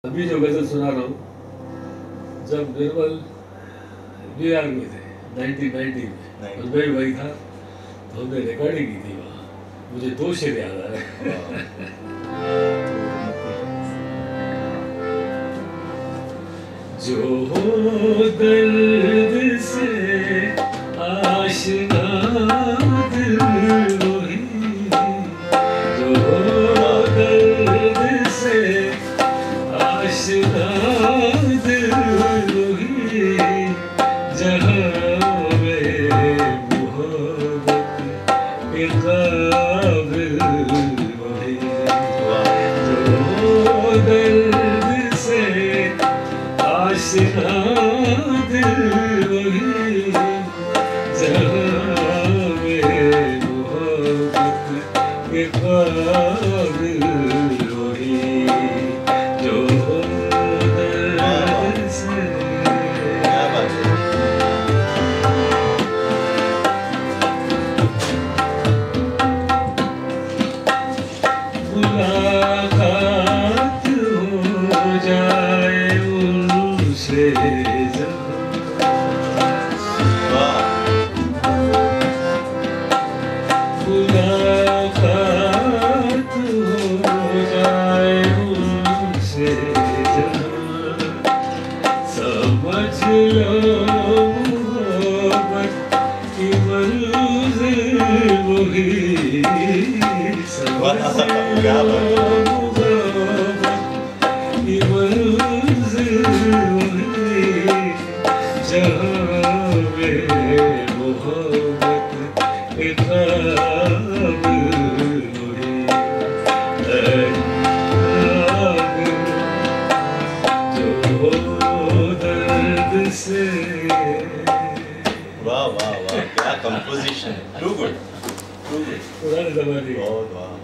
अभी जो गजल सुना रहा हूँ, जब निर्मल न्यूयॉर्क में थे 1990 में, और मैं वही था, तो हमने रिकॉर्डिंग की थी वहाँ। मुझे दो शेर याद आ रहे जो दर्द से आशना दिल वही, जो दर्द से आशना दिल वही, जहाँ में मोहब्बत के काबिल वही, जो दर्द से आशना दिल वही, जहाँ में मोहब्बत के काबिल वही, जो दर्द से। मुलाकात हो जाए उनसे मुलाकात हो जाए उनसे समझ लो मोहब्बत की मंजिल वही, समझ लो मोहब्बत की मंजिल वही, जहाँ में मोहब्बत के काबिल वही, जो दर्द से। वाह वाह वाह, क्या composition, too good, too good, पुराने जमाने बहुत वाह।